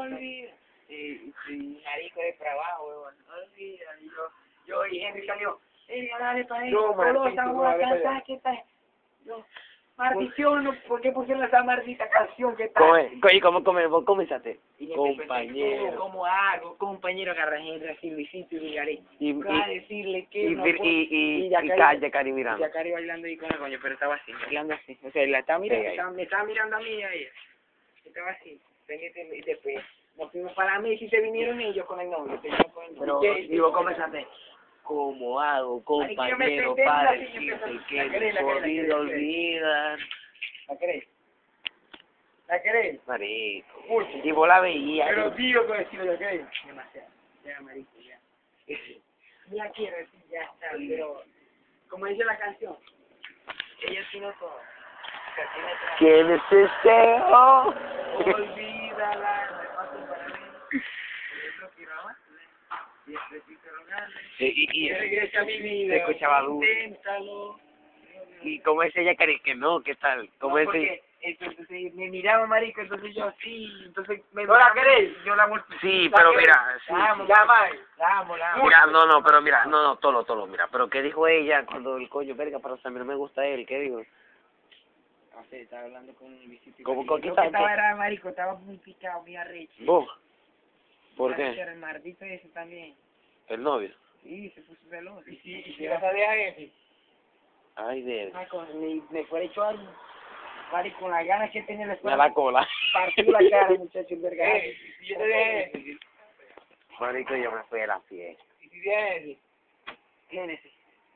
olvida. Y marico depravado, huevón. No olvida. Y yo y Henry salió. Dale para ahí. No, Martito, ¿Qué tal? Yo, maldición, no, ¿por qué pusieron esa maldita canción? ¿Qué tal? ¿Y cómo comenzaste? Y me Compañero. ¿cómo hago? Compañero, agarra a Henry así, Luisito y Vigaré. Para decirle que y no puedo. y Yacari mirando. Yacari bailando ahí con el coño, pero estaba así, bailando así. O sea, la estaba mirando, me estaba mirando a mí y a ella. Estaba así, pendiente y después nos fuimos para mí y se vinieron ellos con el novio. Pero, ¿y vos comenzaste? ¿Cómo hago, compañero, para decirte que no podido olvidar? ¿La querés? ¿La querés? Marico. Mucho. Y vos la veías. Pero tío, con decirlo, ¿la querés? Demasiado. Ya, marico, ya. Ya quiero decir, ya está, pero como dice la canción, ella tiene todo. ¿Quién es deseo? Olvídala, no es fácil para mí. Eso tiraba. Siempre estoy rogando. Y Regresa a mi vida. se escuchaba duro. Inténtalo. ¿Y cómo es ella, Cari? Que no, ¿qué tal? ¿Cómo No, es porque entonces me miraba, marico, entonces yo sí, entonces me ¿No la querés? Yo la muerto. Sí, pero mira, sí. La amo, la amo. Mira, pero mira, Tolo, mira, pero ¿qué dijo ella cuando el coño, verga, pero a mí no me gusta él? ¿Qué dijo? No sé, estaba hablando con un visito. ¿Cómo Lo que estaba era, marico, estaba muy picado, muy arrecho. ¿Vos? ¿Por Arrecho qué? era el maldito ese también. ¿El novio? Sí, se puso veloz. ¿Y si vas a dejar ese? Ay, de Me fue hecho algo. Marico, con las ganas que tenía a la cola. partió la cara, muchacho, el verga. Si yo te dejé ese. Marico, yo me fui a la fiesta. ¿Y si dejas ese? Génesis.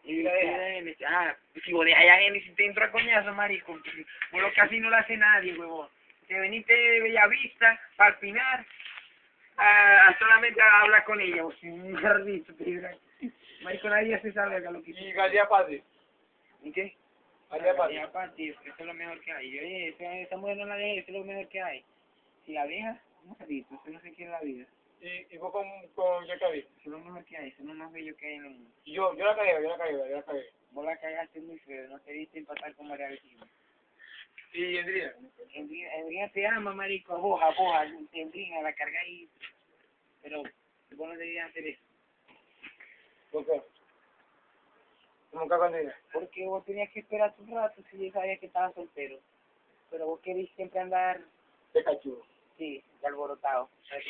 Si vos dejas ya Génesis te entró a coñazo, marico. Por lo casi no lo hace nadie, huevón. Te veniste de Bellavista para Alpinar a solamente a hablar con ella. Vos, un gardito, marico, nadie se sabe acá lo que ¿Y Galía Padre? ¿Y qué? Galía Padre. Aparte, eso es lo mejor que hay. Yo, esa mujer no la deje, eso es lo mejor que hay. Si la deja, un gardito, eso no se quiere la vida. ¿Y vos con Yacari? Eso es lo mejor que hay, eso es lo más bello que hay en el mundo. Y yo la cagué. Vos la cagaste muy feo, no queriste empatar con María Vecina. ¿Y Endría? Endría te ama, marico, a vos, Endría, la cargáis. Pero vos no debías hacer eso. ¿Por qué? ¿Cómo que con ella? Porque vos tenías que esperar un rato si yo sabía que estabas soltero. Pero vos querés siempre andar, De cachudo. sí, de alborotado.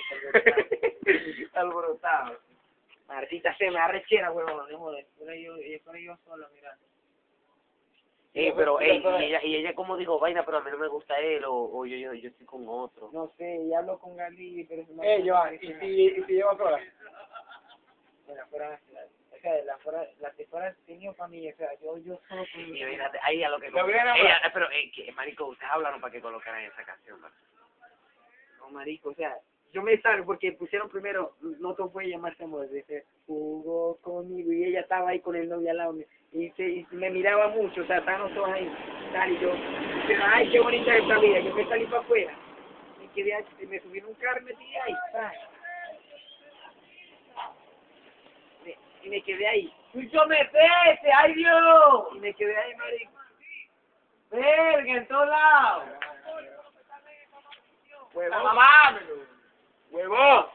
Alborotado. Martita se me arrechera, huevón, no joder. Pero yo solo, mira. Pero y ella como dijo, vaina, pero a mí no me gusta él, o yo estoy con otro. No sé, ya hablo con Gali, pero eso no... Joan, ¿y si lleva sola? Bueno, fuera, o sea, la que fuera tenido familia, o sea, yo solo con Y fíjate, ahí a lo que... pero, que, marico, ustedes hablaron para que colocaran esa canción, ¿no? No, marico, o sea, yo me salgo porque pusieron primero, no te puede llamarse amor, dice, jugó conmigo, y ella estaba ahí con el novio al lado, y me miraba mucho, o sea, estaban todos ahí, tal, y yo, ay, qué bonita esta vida, yo me salí para afuera, y quedé ahí, me subí en un carro y me tiré ahí, tal. Y me quedé ahí. ¡Yo me pese! ¡Ay, Dios! Y me quedé ahí, marico. ¡Verga, en todos lados! ¡Huevón! ¡Mamámelo! ¡Huevón!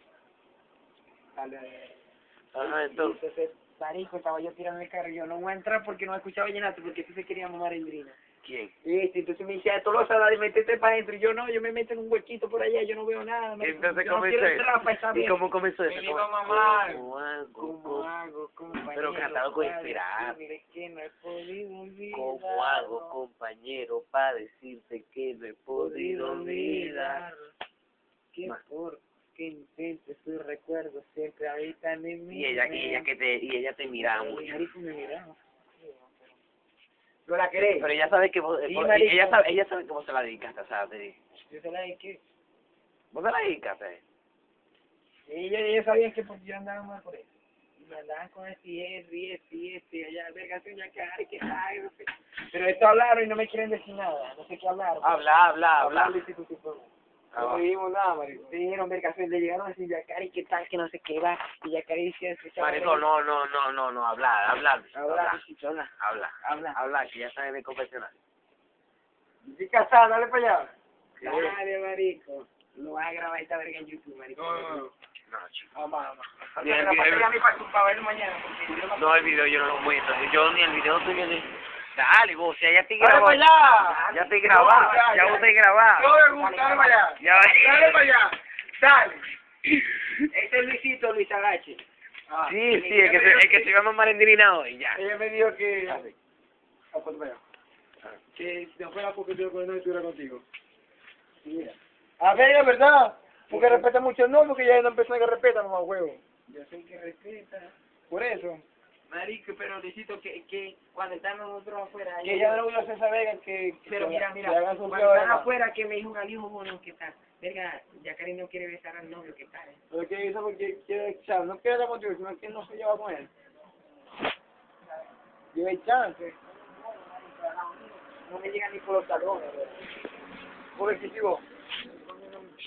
Ajá, Entonces, marico, estaba yo tirando el carro y yo no voy a entrar porque no escuchaba vallenato, porque tú se quería mamar Endrina. ¿Quién? Entonces me decía, Tolosa, dale, métete para adentro. Y yo no, yo me meto en un huequito por allá, yo no veo nada. Entonces, ¿cómo ¿y cómo comenzó eso? Me dijo mamá, ¿Cómo ¿cómo hago, compañero? Pero cantado con inspirar. Mire que no he podido olvidar. ¿Cómo hago, compañero, para decirte que no he podido olvidar? ¿Qué por qué intentes tus recuerdos siempre habitan en mí? Y ella te miraba mucho. Marico me miraba. ¿No la querés? Pero ella sabe que vos, Sí, ella sabe que vos se la dedicaste, o sea, Yo se la dediqué. vos se la dedicaste. Ellos sabían que porque yo andaba mal por eso. Y me andaban con allá, verga, ya que ay, no sé. Pero esto hablaron y no me quieren decir nada, no sé qué hablar. Habla. No dijimos nada, marico. Me dijeron, verga, le llegaron a decir, Yacari, ¿qué tal? Que no sé qué va. Y Yacari decía, Marico, no, habla. Habla. Que ya está en el confesionario. Estoy casado, dale para allá. Dale, marico. Lo vas a grabar esta verga en YouTube, marico. No, chico. Vamos. Ni el La video- pasé a mí para verlo mañana, porque yo No, el video yo no lo muestro. Yo ni el video tuyo ni... Dale, vos, ya estoy ¡Dale grabado. para allá! Ya estoy grabado. Ya vos estoy grabado. No me gusta, dale para allá. Ya va. Dale para allá. Dale. Este es Luisito, Luis Agache. Sí, el que se iba a mamar en Dirina hoy, ya. Ella me dijo que... Ponte para allá. Que si no fuera porque yo con no estuviera contigo. Mira. A ver, es verdad. Porque respeta mucho el novio, que ya no empezó a que respeta, mamá huevo. Yo sé que respeta. Por eso. Marico, pero Luisito, que cuando están nosotros afuera... Que ya no voy a hacer saber que... Pero mira, cuando están afuera, que me dijo un alijo bueno que está... Verga, ya Karim no quiere besar al novio, ¿qué tal? Pero que eso porque quiere, ¿sabes? No quiere estar contigo, sino que no se lleva con él. Yo hay chance. No me llega ni por los talones, pobrecito.